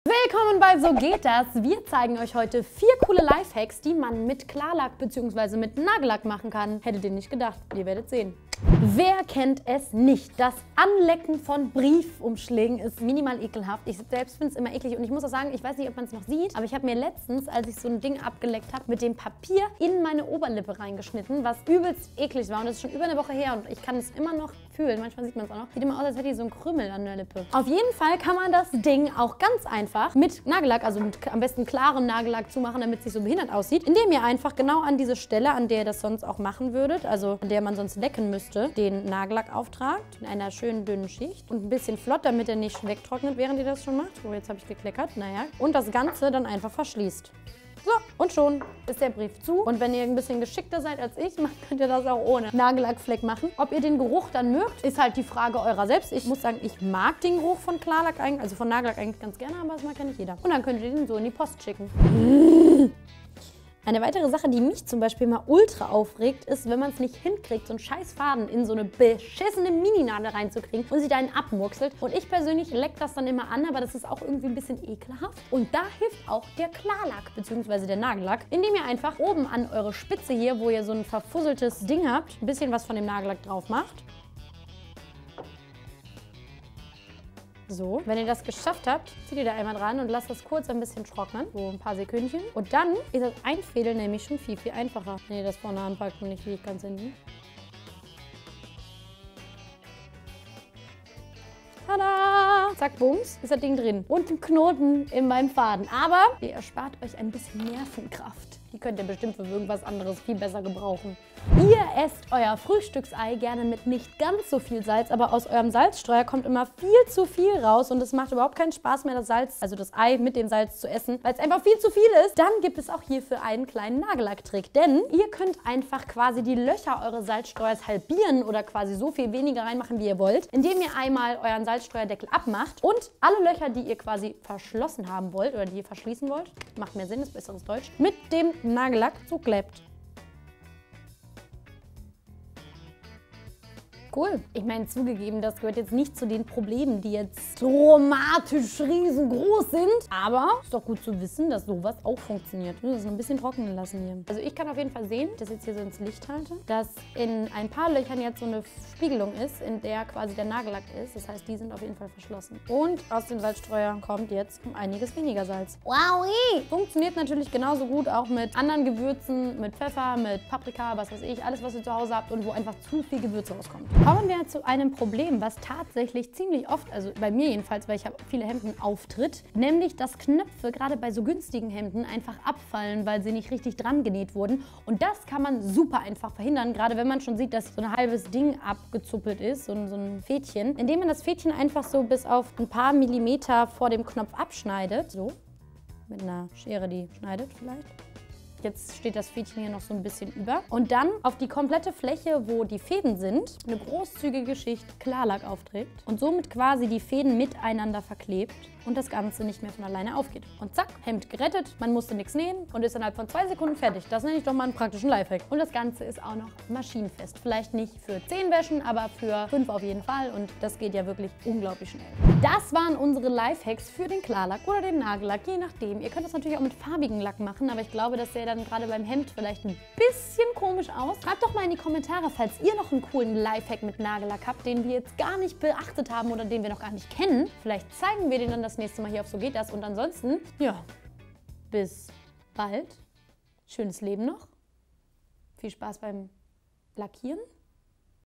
Willkommen bei So geht das. Wir zeigen euch heute 4 coole Lifehacks, die man mit Klarlack bzw. mit Nagellack machen kann. Hättet ihr nicht gedacht, ihr werdet sehen. Wer kennt es nicht? Das Anlecken von Briefumschlägen ist minimal ekelhaft. Ich selbst finde es immer eklig und ich muss auch sagen, ich weiß nicht, ob man es noch sieht, aber ich habe mir letztens, als ich so ein Ding abgeleckt habe, mit dem Papier in meine Oberlippe reingeschnitten, was übelst eklig war und das ist schon über eine Woche her und ich kann es immer noch fühlen. Manchmal sieht man es auch noch. Sieht immer aus, als hätte ich so einen Krümmel an der Lippe. Auf jeden Fall kann man das Ding auch ganz einfach mit Nagellack, also mit am besten klarem Nagellack zumachen, damit es nicht so behindert aussieht, indem ihr einfach genau an diese Stelle, an der ihr das sonst auch machen würdet, also an der man sonst lecken müsste, den Nagellack auftragt in einer schönen dünnen Schicht und ein bisschen flott, damit er nicht wegtrocknet, während ihr das schon macht. Oh, jetzt habe ich gekleckert, naja. Und das Ganze dann einfach verschließt. So, und schon ist der Brief zu. Und wenn ihr ein bisschen geschickter seid als ich, könnt ihr das auch ohne Nagellackfleck machen. Ob ihr den Geruch dann mögt, ist halt die Frage eurer selbst. Ich muss sagen, ich mag den Geruch von Klarlack eigentlich, also von Nagellack eigentlich ganz gerne, aber das mag ja nicht jeder. Und dann könnt ihr den so in die Post schicken. Eine weitere Sache, die mich zum Beispiel mal ultra aufregt, ist, wenn man es nicht hinkriegt, so einen scheiß Faden in so eine beschissene Mininadel reinzukriegen und sie da einen abmurkselt. Und ich persönlich leck das dann immer an, aber das ist auch irgendwie ein bisschen ekelhaft. Und da hilft auch der Klarlack bzw. der Nagellack, indem ihr einfach oben an eure Spitze hier, wo ihr so ein verfusseltes Ding habt, ein bisschen was von dem Nagellack drauf macht. So, wenn ihr das geschafft habt, zieht ihr da einmal dran und lasst das kurz ein bisschen trocknen, so ein paar Sekündchen. Und dann ist das Einfädeln nämlich schon viel, viel einfacher, wenn ihr das vorne anpackt und nicht wie ganz hinten. Tada! Zack, bums, ist das Ding drin. Und ein Knoten in meinem Faden. Aber ihr erspart euch ein bisschen Nervenkraft. Die könnt ihr bestimmt für irgendwas anderes viel besser gebrauchen. Ihr esst euer Frühstücksei gerne mit nicht ganz so viel Salz, aber aus eurem Salzstreuer kommt immer viel zu viel raus und es macht überhaupt keinen Spaß mehr, das Salz, also das Ei mit dem Salz zu essen, weil es einfach viel zu viel ist. Dann gibt es auch hierfür einen kleinen Nagellacktrick, denn ihr könnt einfach quasi die Löcher eures Salzstreuers halbieren oder quasi so viel weniger reinmachen, wie ihr wollt, indem ihr einmal euren Salzstreuerdeckel abmacht und alle Löcher, die ihr quasi verschlossen haben wollt oder die ihr verschließen wollt, macht mehr Sinn, ist besseres Deutsch, mit dem Nagellack zuklebt. Cool. Ich meine, zugegeben, das gehört jetzt nicht zu den Problemen, die jetzt dramatisch riesengroß sind. Aber ist doch gut zu wissen, dass sowas auch funktioniert. Ich muss das noch ein bisschen trocknen lassen hier. Also ich kann auf jeden Fall sehen, dass ich jetzt hier so ins Licht halte, dass in ein paar Löchern jetzt so eine Spiegelung ist, in der quasi der Nagellack ist. Das heißt, die sind auf jeden Fall verschlossen. Und aus dem Salzstreuer kommt jetzt um einiges weniger Salz. Wow! Funktioniert natürlich genauso gut auch mit anderen Gewürzen, mit Pfeffer, mit Paprika, was weiß ich, alles, was ihr zu Hause habt und wo einfach zu viel Gewürze rauskommt. Kommen wir zu einem Problem, was tatsächlich ziemlich oft, also bei mir jedenfalls, weil ich habe viele Hemden, auftritt, nämlich dass Knöpfe gerade bei so günstigen Hemden einfach abfallen, weil sie nicht richtig dran genäht wurden. Und das kann man super einfach verhindern, gerade wenn man schon sieht, dass so ein halbes Ding abgezuppelt ist, so ein Fädchen, indem man das Fädchen einfach so bis auf ein paar Millimeter vor dem Knopf abschneidet, so, mit einer Schere, die schneidet vielleicht. Jetzt steht das Fädchen hier noch so ein bisschen über. Und dann auf die komplette Fläche, wo die Fäden sind, eine großzügige Schicht Klarlack aufträgt und somit quasi die Fäden miteinander verklebt und das Ganze nicht mehr von alleine aufgeht. Und zack, Hemd gerettet, man musste nichts nähen und ist innerhalb von 2 Sekunden fertig. Das nenne ich doch mal einen praktischen Lifehack. Und das Ganze ist auch noch maschinenfest. Vielleicht nicht für 10 Wäschen, aber für 5 auf jeden Fall und das geht ja wirklich unglaublich schnell. Das waren unsere Lifehacks für den Klarlack oder den Nagellack, je nachdem. Ihr könnt das natürlich auch mit farbigem Lack machen, aber ich glaube, dass der dann gerade beim Hemd vielleicht ein bisschen komisch aus. Schreibt doch mal in die Kommentare, falls ihr noch einen coolen Lifehack mit Nagellack habt, den wir jetzt gar nicht beachtet haben oder den wir noch gar nicht kennen. Vielleicht zeigen wir den dann das nächste Mal hier auf So geht das. Und ansonsten, ja, bis bald. Schönes Leben noch. Viel Spaß beim Lackieren.